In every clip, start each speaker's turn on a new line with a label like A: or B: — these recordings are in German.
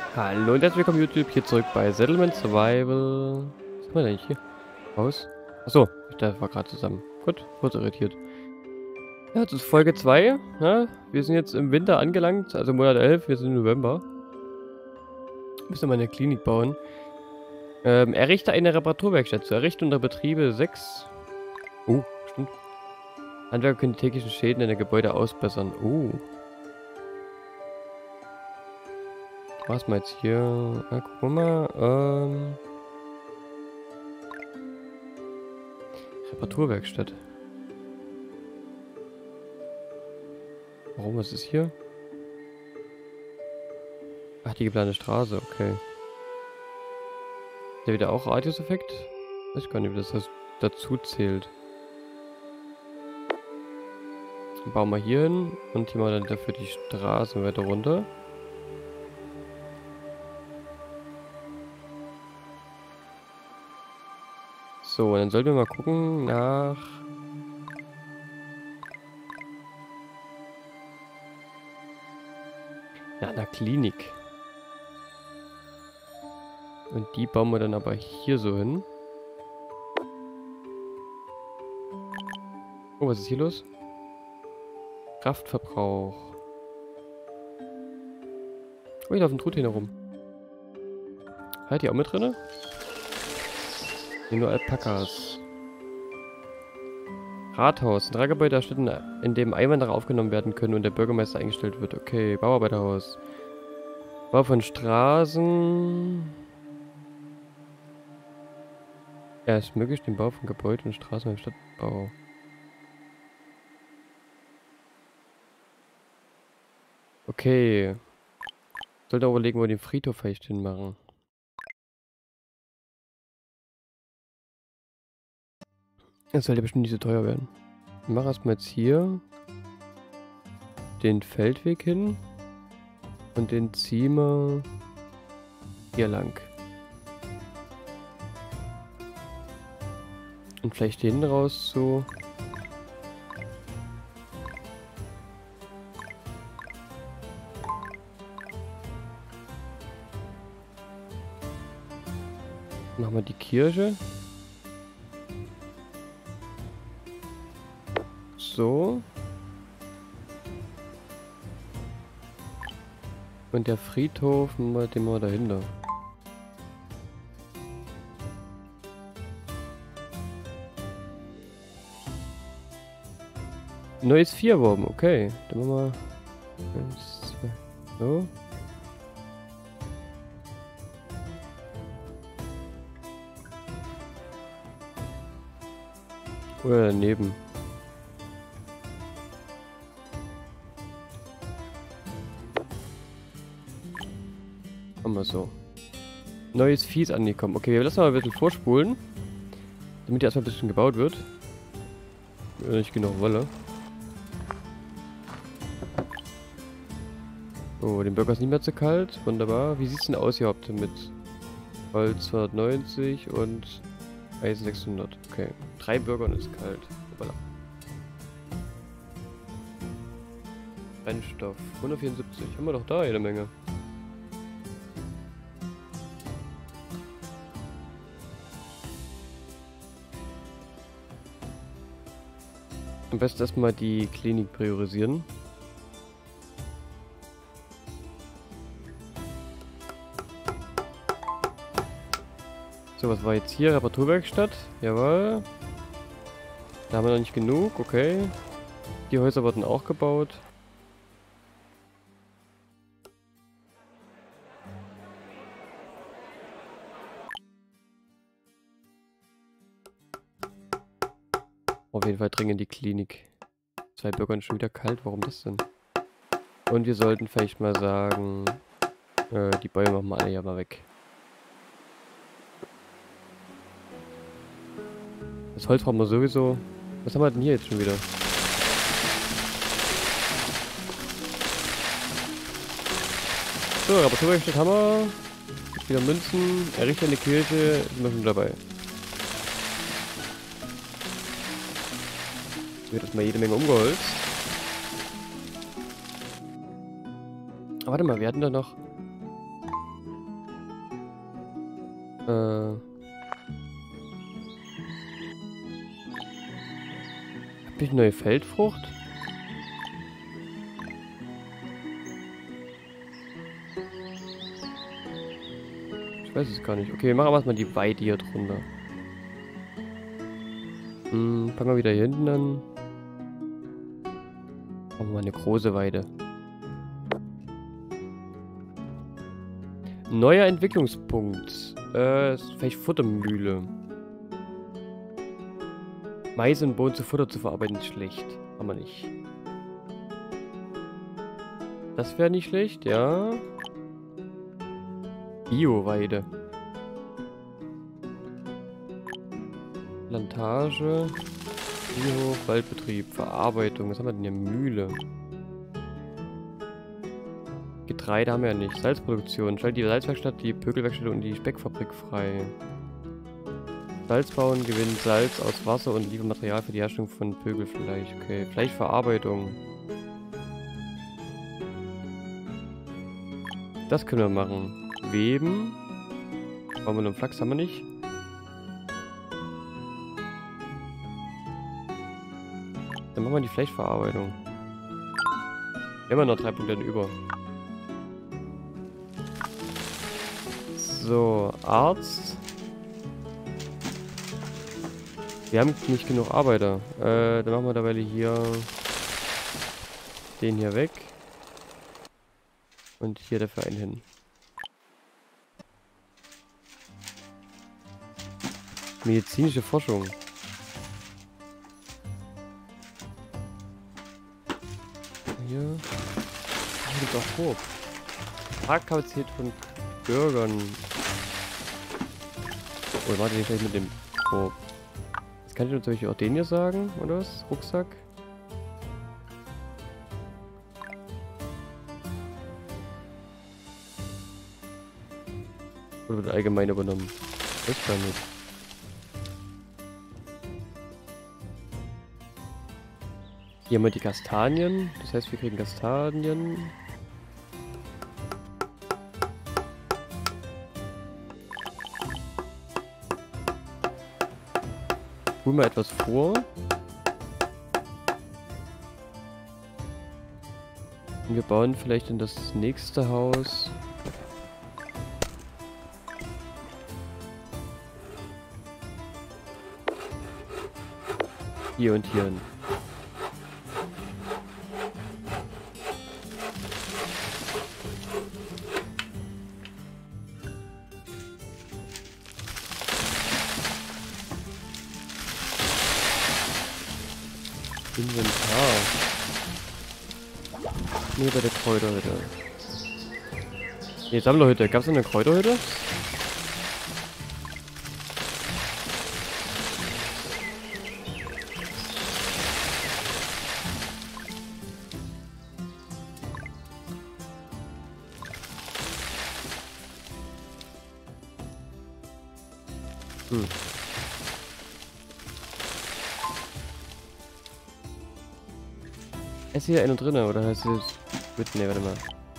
A: Hallo und herzlich willkommen YouTube, hier zurück bei Settlement Survival. Was haben wir denn hier? Haus? Achso, das war gerade zusammen. Gut, kurz irritiert. Ja, das ist Folge 2. Ja, wir sind jetzt im Winter angelangt, also Monat 11, wir sind im November. Müssen wir mal eine Klinik bauen. Errichte eine Reparaturwerkstatt. Zur Errichtung der Betriebe 6. Oh, stimmt. Handwerker können die täglichen Schäden in der Gebäude ausbessern. Oh. Was mal jetzt hier? Ah, gucken wir mal. Reparaturwerkstatt. Warum, was ist hier? Ach, die geplante Straße, okay. Ist der wieder auch Radius-Effekt? Weiß ich gar nicht, wie das dazu zählt. Dann bauen wir hier hin und hier mal dann dafür die Straßen weiter runter. So, und dann sollten wir mal gucken nach... Ja, einer Klinik. Und die bauen wir dann aber hier so hin. Oh, was ist hier los? Kraftverbrauch. Oh, hier laufen Truthähne rum. Halt die auch mit drinne? Hier nur Alpakas. Rathaus. Ein Traggebäude erstellen, in dem Einwanderer aufgenommen werden können und der Bürgermeister eingestellt wird. Okay, Bauarbeiterhaus. Bau von Straßen. Ja, es ist möglich, den Bau von Gebäuden und Straßen im Stadtbau. Okay. Sollte auch überlegen, wo wir den Friedhof vielleicht hinmachen. Das sollte bestimmt nicht so teuer werden. Ich mache erstmal jetzt hier den Feldweg hin und den ziehen wir hier lang. Und vielleicht hier hinten raus so. Machen wir die Kirche. So. Und der Friedhof, den machen wir dahinter. Neues 4 Wurm, okay. Dann machen wir 1, 2. So. Oder daneben. Machen wir so. Neues Vieh ist angekommen. Okay, wir lassen mal ein bisschen vorspulen. Damit erstmal ein bisschen gebaut wird. Wenn ich genug wolle. Oh, dem Burger ist nicht mehr zu kalt. Wunderbar. Wie sieht es denn aus hier habt mit Holz 290 und Eisen 600? Okay. 3 Burger und ist kalt. Voilà. Brennstoff 174. Haben wir doch da jede Menge. Am besten erstmal die Klinik priorisieren. So, was war jetzt hier? Reparaturwerkstatt. Jawohl. Da haben wir noch nicht genug. Okay. Die Häuser wurden auch gebaut. Auf jeden Fall dringend die Klinik. 2 Bürger und schon wieder kalt. Warum das denn? Und wir sollten vielleicht mal sagen, die Bäume machen wir alle ja mal weg. Das Holz brauchen wir sowieso. Was haben wir denn hier jetzt schon wieder? So, Reparaturwerkstatt haben wir. Jetzt wieder Münzen. Errichte eine Kirche. Sind wir schon dabei. Wird erstmal jede Menge umgeholzt. Aber warte mal, wir hatten da noch Hab ich eine neue Feldfrucht? Ich weiß es gar nicht. Okay, wir machen erstmal die Weide hier drunter. Fangen wir wieder hier hinten an. Machen wir mal eine große Weide. Neuer Entwicklungspunkt. Ist vielleicht Futtermühle. Mais und Bohnen zu Futter zu verarbeiten ist schlecht. Haben wir nicht. Das wäre nicht schlecht, ja. Bio-Weide. Plantage. Bio, Waldbetrieb, Verarbeitung. Was haben wir denn hier? Mühle. Getreide haben wir ja nicht. Salzproduktion. Stellt die Salzwerkstatt, die Pökelwerkstatt und die Speckfabrik frei. Salzbauen gewinnt Salz aus Wasser und liefert Material für die Herstellung von Pökelfleisch. Okay, Fleischverarbeitung. Das können wir machen. Weben. Baumwolle und Flachs haben wir nicht. Dann machen wir die Fleischverarbeitung. Wir haben ja noch 3 Punkte über. So, Arzt. Wir haben nicht genug Arbeiter. Dann machen wir dabei hier den hier weg. Und hier dafür einen hin. Medizinische Forschung. Hier. Hier gibt es auch Korb. Parkkapazität von Bürgern. Oh, warte, ich gleich mit dem Korb. Jetzt kann ich natürlich auch den hier sagen, oder was? Rucksack. Oder wird allgemein übernommen? Weiß gar nicht. Hier haben wir die Kastanien. Das heißt, wir kriegen Kastanien. Holen wir etwas vor. Und wir bauen vielleicht in das nächste Haus. Hier und hier hin. Inventar. Nee, bei der Kräuterhütte. Nee, Sammlerhütte. Gab's noch eine Kräuterhütte? Ist hier einer drin, oder heißt es... Ne, warte mal.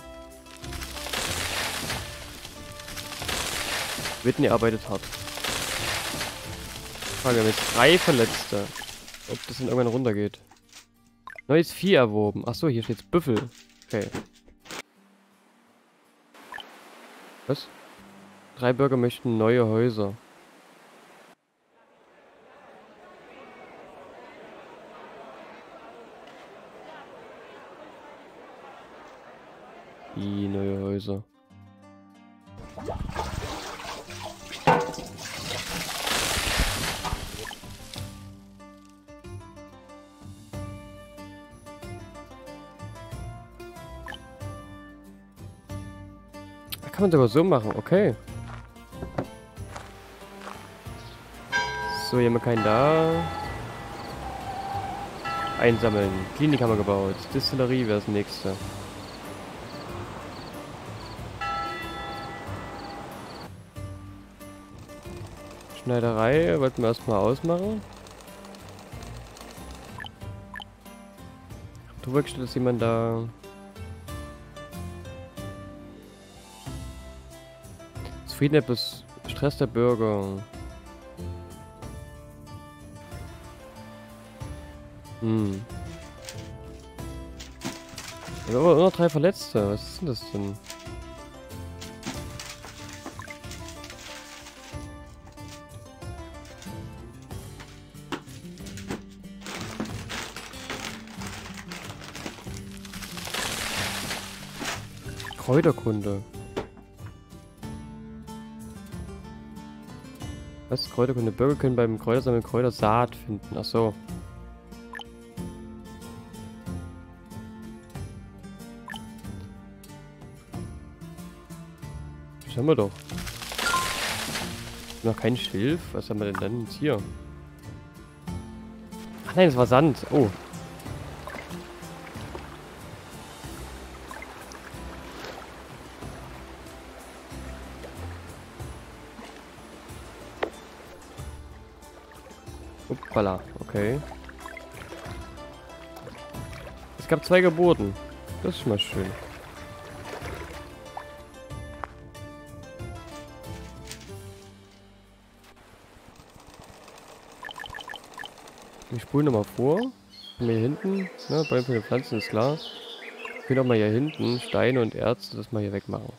A: Whitney arbeitet hart. Frage, wir haben jetzt 3 Verletzte. Ob das dann irgendwann runtergeht. Neues Vieh erworben. Achso, hier steht's Büffel. Okay. Was? 3 Bürger möchten neue Häuser. Die neue Häuser. Da kann man sogar so machen, okay. So, hier haben wir keinen da. Einsammeln. Klinik haben wir gebaut. Distillerie wäre das nächste. Schneiderei wollten wir erstmal ausmachen. Werkstatt ist jemand da. Zufriedenheit plus Stress der Bürger. Hm. Wir haben aber nur noch 3 Verletzte. Was ist denn das denn? Kräuterkunde. Was? Kräuterkunde. Bürger können beim Kräutersammeln Kräutersaat finden. Ach so. Das haben wir doch. Noch kein Schilf? Was haben wir denn dann jetzt hier? Ach nein, das war Sand. Oh. Uppala, okay. Es gab 2 Geburten. Das ist schon mal schön. Ich spule nochmal vor. Hier hinten, ne, Bäume für die Pflanzen ist klar. Wir können auch mal hier hinten Steine und Erze, das mal hier wegmachen.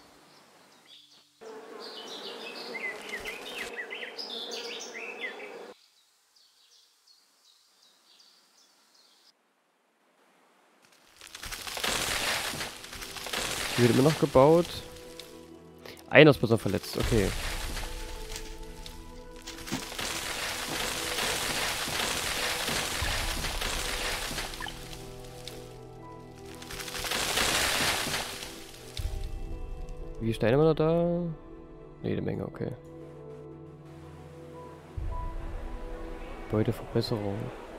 A: Hier wird immer noch gebaut. Einer ist bloß noch verletzt, okay. Wie viele Steine haben wir noch da? Ne, eine Menge, okay. Beuteverbesserung.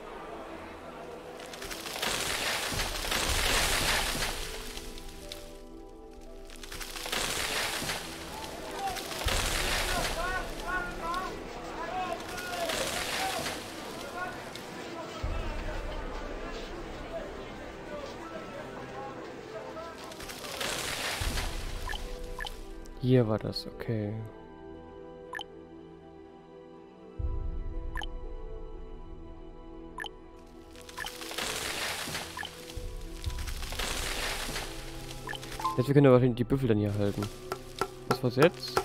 A: Hier war das, okay. Jetzt wir können wir wahrscheinlich die Büffel dann hier halten. Was war's jetzt?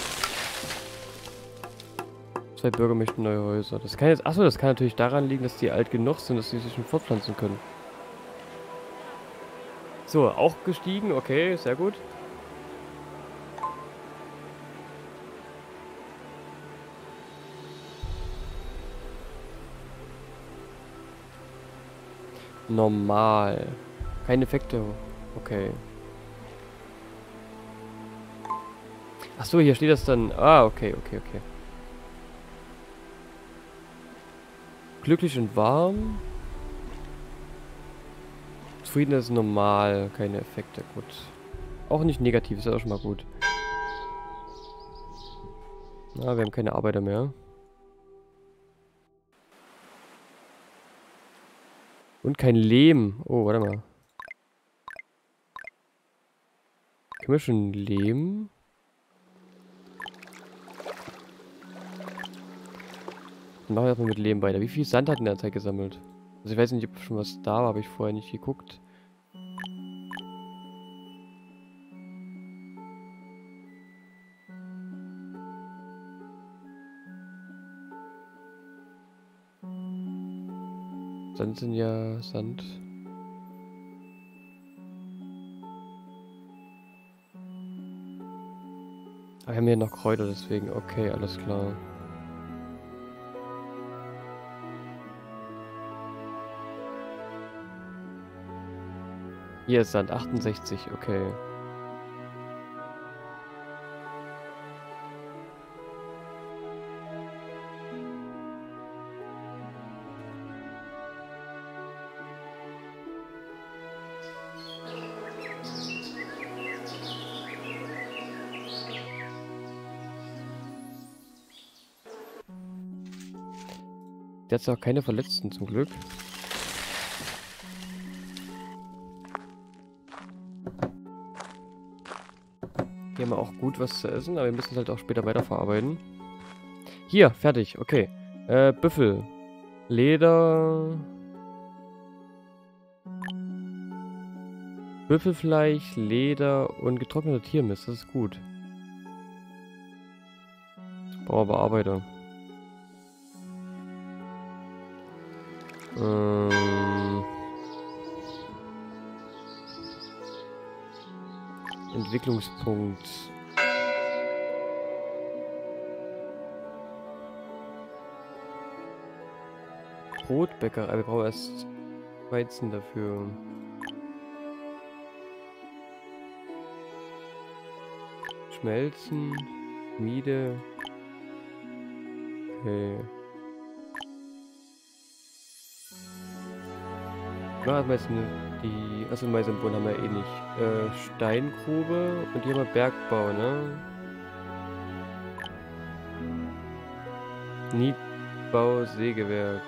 A: 2 Bürger möchten neue Häuser. Das kann jetzt. Achso, das kann natürlich daran liegen, dass die alt genug sind, dass sie sich schon fortpflanzen können. So, auch gestiegen, okay, sehr gut. Normal. Keine Effekte. Okay. Ach so, hier steht das dann. Ah, okay. Glücklich und warm. Zufrieden ist normal. Keine Effekte. Gut. Auch nicht negativ. Ist ja auch schon mal gut. Na, wir haben keine Arbeiter mehr. Und kein Lehm. Oh, warte mal. Können wir schon Lehm? Dann machen wir erstmal mit Lehm weiter. Wie viel Sand hat in der Zeit gesammelt? Also ich weiß nicht, ob schon was da war, habe ich vorher nicht geguckt. Sand sind ja Sand. Ah, wir haben hier noch Kräuter, deswegen. Okay, alles klar. Hier ist Sand, 68, okay. Jetzt auch keine Verletzten zum Glück. Die haben auch gut was zu essen, aber wir müssen es halt auch später weiterverarbeiten. Hier, fertig, okay. Büffel. Leder. Büffelfleisch, Leder und getrockneter Tiermist, das ist gut. Bauerbearbeiter. Entwicklungspunkt. Brotbäckerei, wir brauchen erst Weizen dafür. Schmelzen, Miede. Okay. Ja, haben wir jetzt die. Achso, Meisenbohnen haben wir eh nicht. Steingrube und hier haben wir Bergbau, ne? Niedbau, Sägewerk.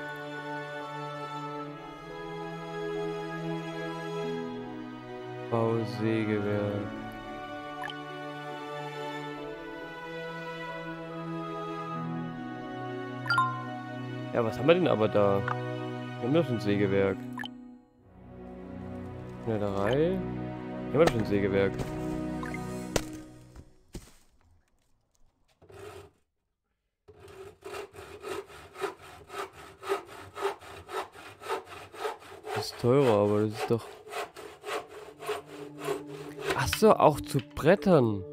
A: Bausägewerk. Ja, was haben wir denn aber da? Wir haben doch schon ein Sägewerk. Schneiderei. Hier haben wir doch schon ein Sägewerk. Das ist teurer, aber das ist doch... Ach so, auch zu Brettern.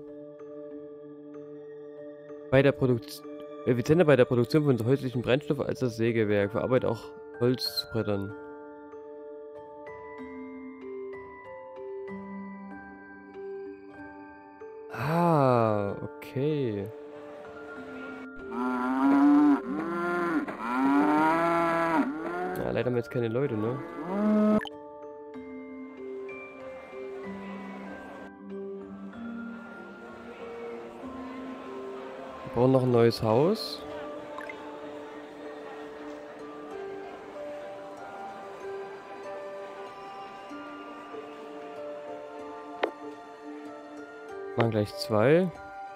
A: Bei der Produktion... Effizienter bei der Produktion von häuslichen Brennstoffen als das Sägewerk. Verarbeitet auch Holz zu Brettern. Ah, okay. Ja, leider haben wir jetzt keine Leute, ne? Wir brauchen noch ein neues Haus. Machen gleich 2.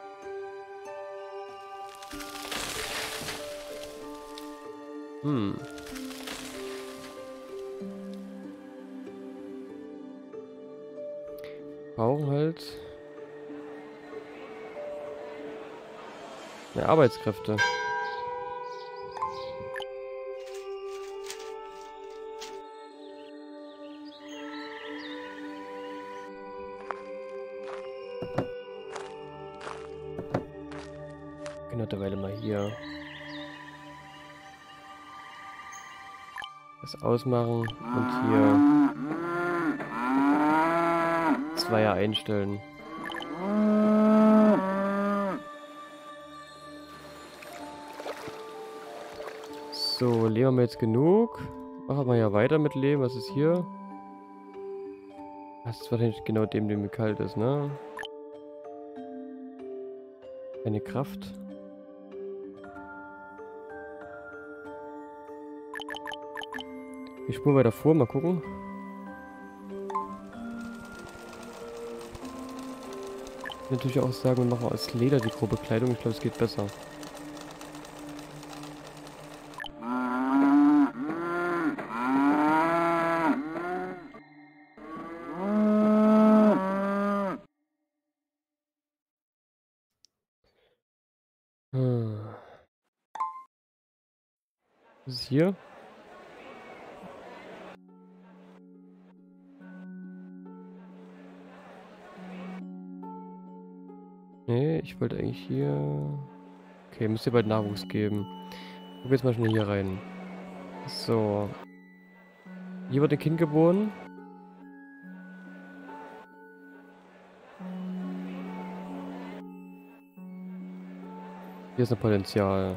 A: Brauchen halt mehr Arbeitskräfte. Können wir derweil mal hier das ausmachen und hier Zweier einstellen. So, Leben haben wir jetzt genug. Machen wir ja weiter mit Leben. Was ist hier? Das ist wahrscheinlich genau dem kalt ist, ne? Keine Kraft. Ich spule weiter vor, mal gucken. Ich kann natürlich auch sagen, wir machen aus Leder die grobe Kleidung. Ich glaube, es geht besser. Was ist hier? Nee, ich wollte eigentlich hier... Okay, müsst ihr bald Nachwuchs geben. Ich guck jetzt mal schnell hier rein. So. Hier wird ein Kind geboren. Hier ist noch Potenzial.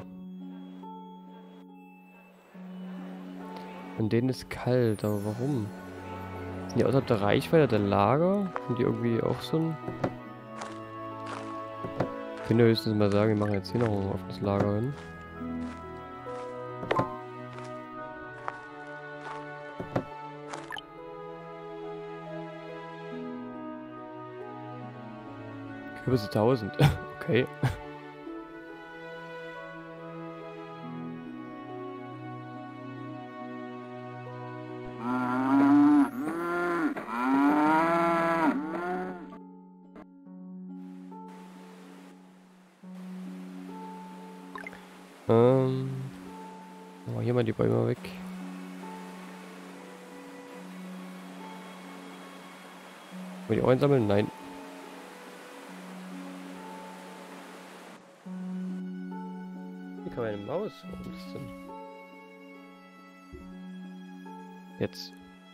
A: Und denen ist kalt, aber warum? Sind die außerhalb der Reichweite der Lager? Sind die irgendwie auch so ein... Ich könnte höchstens mal sagen, wir machen jetzt hier noch ein offenes Lager hin. Du bist 1000. Okay. Oh, hier mal die Bäume weg. Wollen die auch einsammeln? Nein. Hier kann man eine Maus. Warum ist das denn? Jetzt.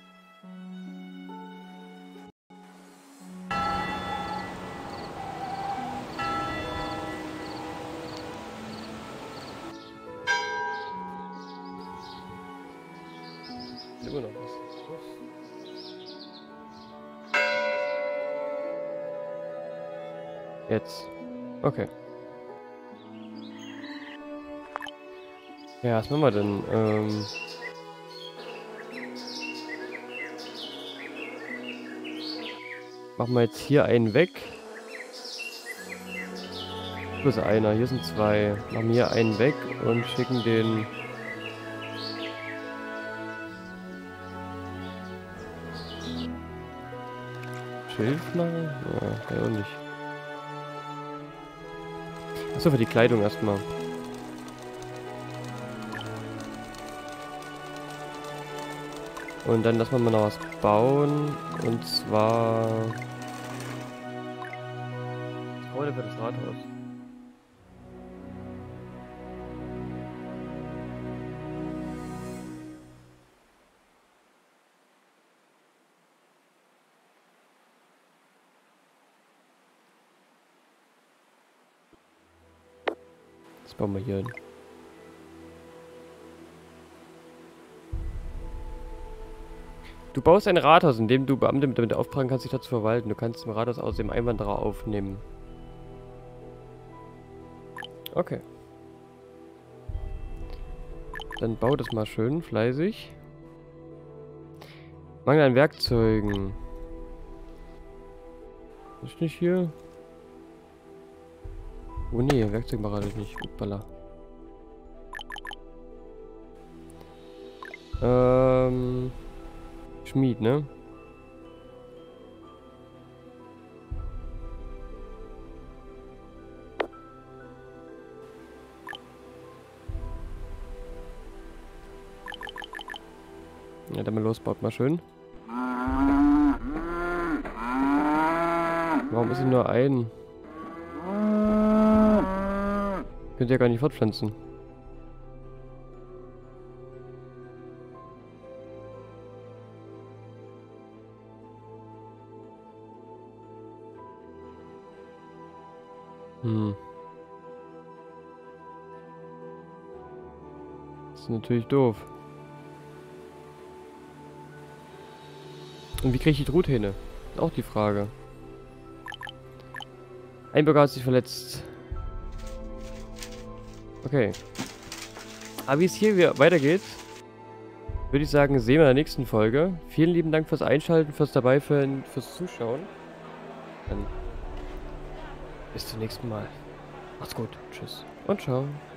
A: Ist immer noch was. Jetzt. Okay. Ja, was machen wir denn? Machen wir jetzt hier einen weg. Hier ist einer, hier sind zwei. Machen hier einen weg und schicken den... Schilf machen? Ja, kann ich auch nicht. Achso, für die Kleidung erstmal. Und dann lassen wir mal noch was bauen. Und zwar... Was brauchen wir für das Rathaus? Das bauen wir hier hin. Du baust ein Rathaus, in dem du Beamte damit auftragen kannst, sich dazu verwalten. Du kannst im Rathaus außerdem Einwanderer aufnehmen. Okay. Dann bau das mal schön fleißig. Mangel an Werkzeugen. Ist nicht hier? Oh nee, Werkzeugmacher hatte ich nicht. Uppala. Schmied, ne? Ja, dann mal los, baut mal schön. Warum ist hier nur ein? Könnt ihr ja gar nicht fortpflanzen. Das ist natürlich doof. Und wie kriege ich die Truthähne? Ist auch die Frage. Ein Bürger hat sich verletzt. Okay. Aber wie es hier weitergeht, würde ich sagen, sehen wir in der nächsten Folge. Vielen lieben Dank fürs Einschalten, fürs fürs Zuschauen. Dann bis zum nächsten Mal. Macht's gut. Tschüss und ciao.